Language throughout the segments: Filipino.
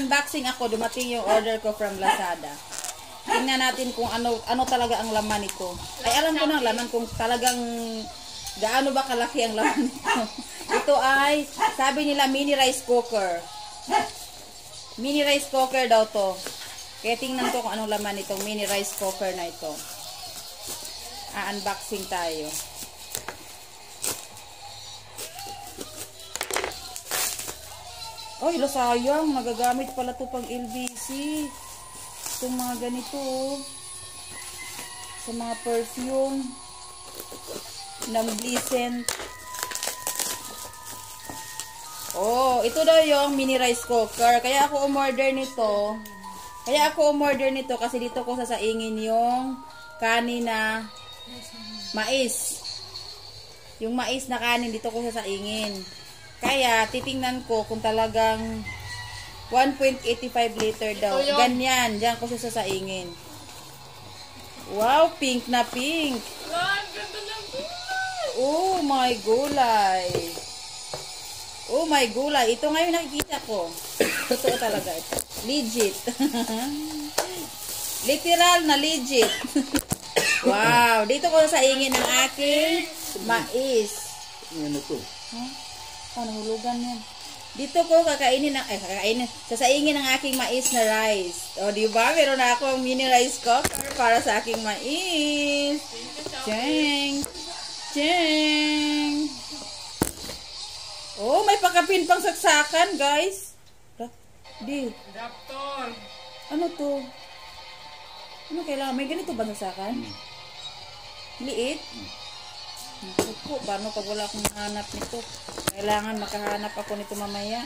Mag-unboxing ako. Dumating yung order ko from Lazada. Tingnan natin kung ano talaga ang laman nito. Ay, alam ko na ang laman kung talagang gaano ba kalaki ang laman nito. Ito ay, sabi nila, mini rice cooker. Mini rice cooker daw to. Kaya tingnan ko kung anong laman nitong mini rice cooker na ito. Unboxing tayo. Ay, sayang. Nagagamit pala to pang LBC. Itong mga ganito. Sa mga perfume. Ng Blissent. Oh, ito daw yung mini rice cooker. Kaya ako umorder nito. Kasi dito ko sasaingin yung kanin na mais. Yung mais na kanin dito ko sasaingin. Kaya titingnan ko kung talagang 1.85 liter daw. Ganyan, diyan ko siya sasaingin. Wow, pink na pink. Oh my gulay. Oh my gulay. Ito ngayon nakikita ko. Totoo talaga ito. Legit. Literal na legit. Wow. Dito ko sasaingin ng aking mais. Ano to? Huh? Oh, nahulugan yan. Dito ko sasaingin ng aking mais na rice. O, di ba? Meron na akong mini rice cooker para sa aking mais. Cheng! Cheng! Oh, may pakapin pang saksakan, guys. Di. Raptor. Ano to? Ano kailangan? May ganito ba saksakan? Liit? Po, paano pag wala akong hanap nito? Kailangan makahanap ako nito mamaya.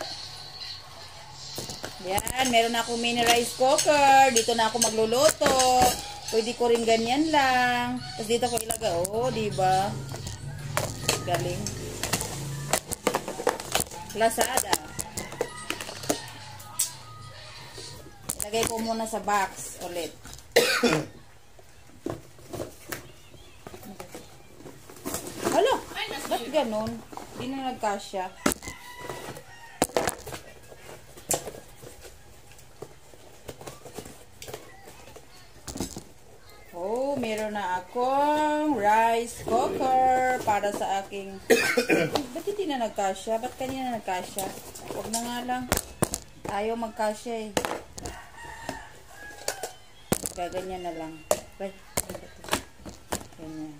Yan, meron na akong mini rice cooker. Dito na ako magluluto. Pwede ko rin ganyan lang. Tapos dito ko ilagay. Oh, diba? Galing. Lazada. Ilagay ko muna sa box ulit. Hala, ba't ganon? Hindi na nagkasya. Oh, meron na akong rice cooker para sa aking... Ba't hindi na nagkasya? Ba't kanina nagkasya? Huwag na nga lang. Ayaw magkasya eh. Gaganyan na lang. Right. Ganyan.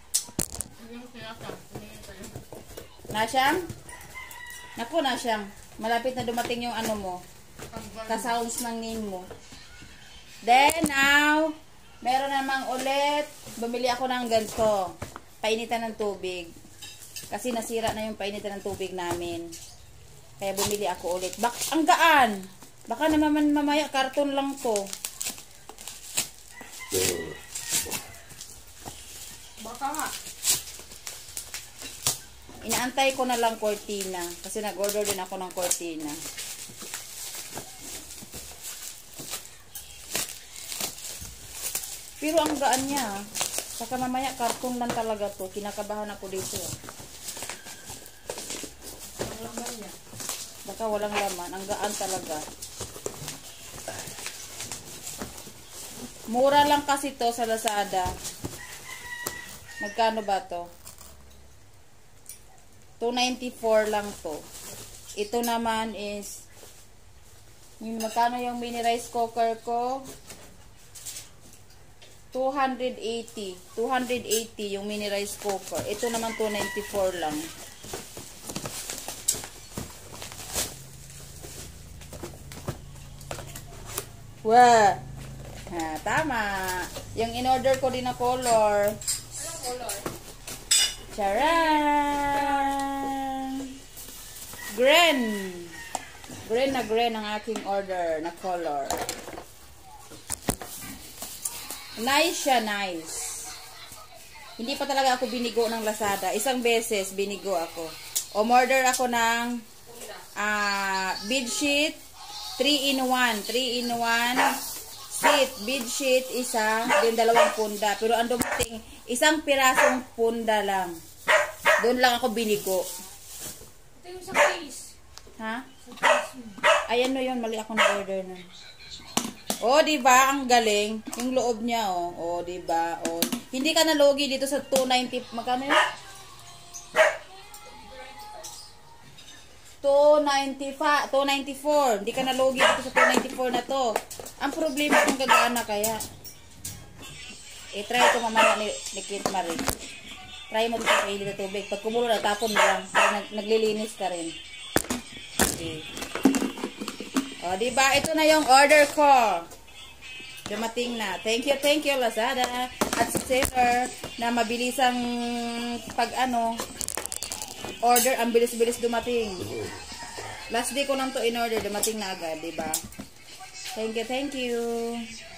Nasyang? Naku, Nasyang. Malapit na dumating yung ano mo. Ka-sounds ng name mo. Then, now, meron namang ulit. Bumili ako ng ganito. Painitan ng tubig. Kasi nasira na yung painitan ng tubig namin. Kaya bumili ako ulit. Ang gaan! Baka naman mamaya karton lang to. Baka nga. Inaantay ko na lang cortina. Kasi nag-order din ako ng cortina. Pero ang gaan niya. Saka mamaya karton lang talaga to. Kinakabahan ako dito. Ang laman niya. Baka walang laman. Ang gaan talaga. Mura lang kasi to sa Lazada. Magkano ba to? 294 lang to. Ito naman is magkano yung mini rice cooker ko? 280. 280 yung mini rice cooker. Ito naman 294 lang. Wow! Tama. Yung in-order ko din na color. Anong color? Charan! Green. Green ang aking order na color. Nice siya, nice. Hindi pa talaga ako binigo ng Lazada. Isang beses binigo ako. Umorder ako ng bedsheet 3-in-1. 3-in-1 sheet. Bedsheet isa, din 2 punda. Pero ang dumating, isang pirasong punda lang. Doon lang ako binigo. Ito yung sa case. Ha? Sa case mo. Ayan no yun, mali ako na-order na. Oh, di ba? Ang galing. Yung loob niya, oh. Oh, di ba? Oh. Hindi ka nalugi dito sa 290. Magkano yun? 294. Hindi ka nalugi dito sa 294 na to. Ang problema kung gagana kaya. Try ko mamaya ni Kit Marie. Try mo dito sa init na tubig. Pag kumulo na, tapon mo lang. Para naglilinis ka rin. Okay. O, diba? Ito na yung order ko. Dumating na. Thank you, Lazada. At seller na mabilisang order. Ang bilis-bilis dumating. Last day ko lang to in order. Dumating na agad, diba? Thank you.